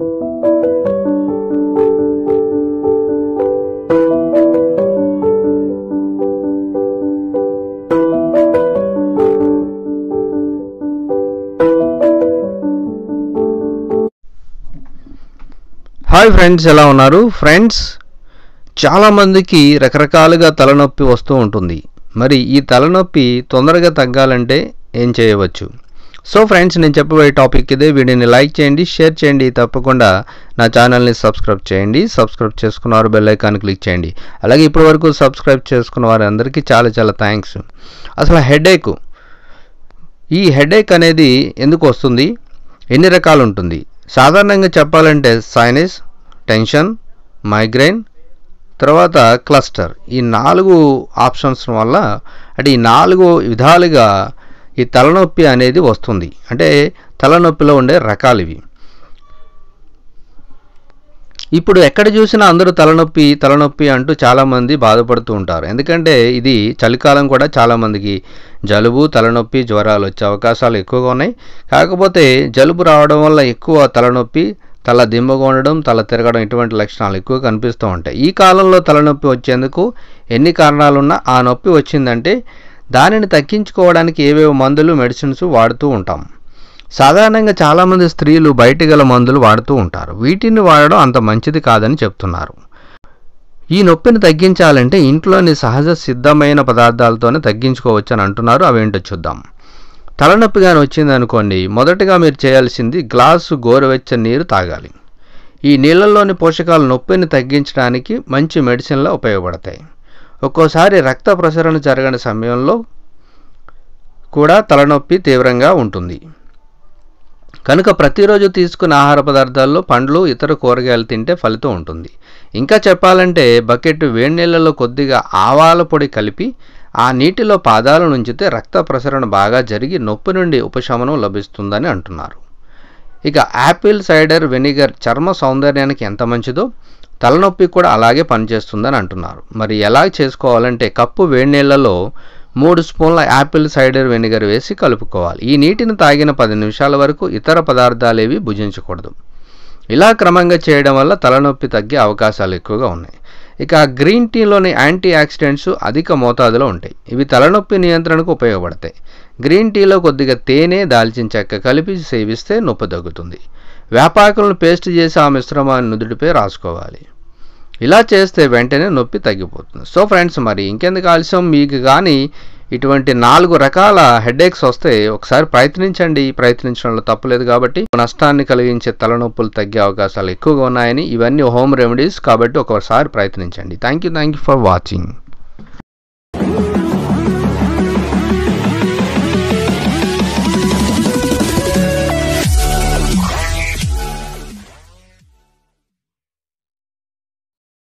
Hi friends, ఎలా ఉన్నారు friends? చాలామందికి రకరకాలుగా తలనొప్పి వస్తూ ఉంటుంది. మరి ఈ తలనొప్పి తొందరగా తగ్గాలంటే ఏం చేయవచ్చు? సో ఫ్రెండ్స్, నేను చెప్పబోయే టాపిక్ ఇదే. వీడియోని లైక్ చేయండి, షేర్ చేయండి, తప్పకుండా నా ఛానల్ని సబ్స్క్రైబ్ చేయండి. సబ్స్క్రైబ్ చేసుకున్నవారు బెల్ ఐకాన్ క్లిక్ చేయండి. అలాగే ఇప్పటి వరకు సబ్స్క్రైబ్ చేసుకున్న వారందరికీ చాలా చాలా థ్యాంక్స్. అసలు హెడేక్, ఈ హెడేక్ అనేది ఎందుకు వస్తుంది? ఎన్ని రకాలు ఉంటుంది? సాధారణంగా చెప్పాలంటే సైనస్, టెన్షన్, మైగ్రేన్, తర్వాత క్లస్టర్, ఈ 4 ఆప్షన్స్ వల్ల అంటే ఈ 4 విధాలుగా ఈ తలనొప్పి అనేది వస్తుంది. అంటే తలనొప్పిలో ఉండే రకాలు ఇవి. ఇప్పుడు ఎక్కడ చూసినా అందరూ తలనొప్పి తలనొప్పి అంటూ చాలామంది బాధపడుతూ ఉంటారు. ఎందుకంటే ఇది చలికాలం కూడా, చాలామందికి జలుబు, తలనొప్పి, జ్వరాలు వచ్చే అవకాశాలు ఎక్కువగా ఉన్నాయి. కాకపోతే జలుబు రావడం వల్ల ఎక్కువ తలనొప్పి, తల దిమ్మగా ఉండడం, తల తిరగడం, ఇటువంటి లక్షణాలు ఎక్కువ కనిపిస్తూ ఉంటాయి. ఈ కాలంలో తలనొప్పి వచ్చేందుకు ఎన్ని కారణాలున్నా ఆ నొప్పి వచ్చిందంటే దానిని తగ్గించుకోవడానికి ఏవేవో మందులు, మెడిసిన్స్ వాడుతూ ఉంటాం. సాధారణంగా చాలామంది స్త్రీలు బయట గల మందులు వాడుతూ ఉంటారు. వీటిని వాడడం అంత మంచిది కాదని చెప్తున్నారు. ఈ నొప్పిని తగ్గించాలంటే ఇంట్లోని సహజ సిద్ధమైన పదార్థాలతోనే తగ్గించుకోవచ్చు అని అంటున్నారు. అవేంటో చూద్దాం. తలనొప్పి కానీ వచ్చింది అనుకోండి, మొదటగా మీరు చేయాల్సింది గ్లాసు గోరువెచ్చని నీరు తాగాలి. ఈ నీళ్ళల్లోని పోషకాలు నొప్పిని తగ్గించడానికి మంచి మెడిసిన్లా ఉపయోగపడతాయి. ఒక్కోసారి రక్త ప్రసరణ జరగని సమయంలో కూడా తలనొప్పి తీవ్రంగా ఉంటుంది. కనుక ప్రతిరోజు తీసుకునే ఆహార పదార్థాల్లో పండ్లు, ఇతర కూరగాయలు తింటే ఫలితం ఉంటుంది. ఇంకా చెప్పాలంటే బకెట్ వేడి నీళ్ళలో కొద్దిగా ఆవాల పొడి కలిపి ఆ నీటిలో పాదాలను ఉంచితే రక్త ప్రసరణ బాగా జరిగి నొప్పి నుండి ఉపశమనం లభిస్తుందని అంటున్నారు. ఇక యాపిల్ సైడర్ వెనిగర్ చర్మ సౌందర్యానికి ఎంత మంచిదో తలనొప్పి కూడా అలాగే పనిచేస్తుందని అంటున్నారు. మరి ఎలా చేసుకోవాలంటే కప్పు వేడి నీళ్ళలో 3 స్పూన్ల యాపిల్ సైడర్ వెనిగర్ వేసి కలుపుకోవాలి. ఈ నీటిని తాగిన 10 నిమిషాల వరకు ఇతర పదార్థాలేవి భుజించకూడదు. ఇలా క్రమంగా చేయడం వల్ల తలనొప్పి తగ్గే అవకాశాలు ఎక్కువగా ఉన్నాయి. ఇక గ్రీన్ టీలోని యాంటీ ఆక్సిడెంట్స్ అధిక మోతాదులో ఉంటాయి. ఇవి తలనొప్పి నియంత్రణకు ఉపయోగపడతాయి. గ్రీన్ టీలో కొద్దిగా తేనె, దాల్చిన చెక్క కలిపి సేవిస్తే నొప్పి తగ్గుతుంది. వేపాకులను పేస్ట్ చేసి ఆ మిశ్రమాన్ని నుదుటిపై రాసుకోవాలి. ఇలా చేస్తే వెంటనే నొప్పి తగ్గిపోతుంది. సో ఫ్రెండ్స్, మరి ఇంకెందుకు ఆలస్యం? మీకు కానీ ఇటువంటి 4 రకాల హెడేక్స్ వస్తే ఒకసారి ప్రయత్నించండి. ప్రయత్నించడంలో తప్పులేదు. కాబట్టి నష్టాన్ని కలిగించే తలనొప్పులు తగ్గే అవకాశాలు ఎక్కువగా ఉన్నాయని, ఇవన్నీ హోమ్ రెమెడీస్ కాబట్టి ఒకసారి ప్రయత్నించండి. Thank you for watching.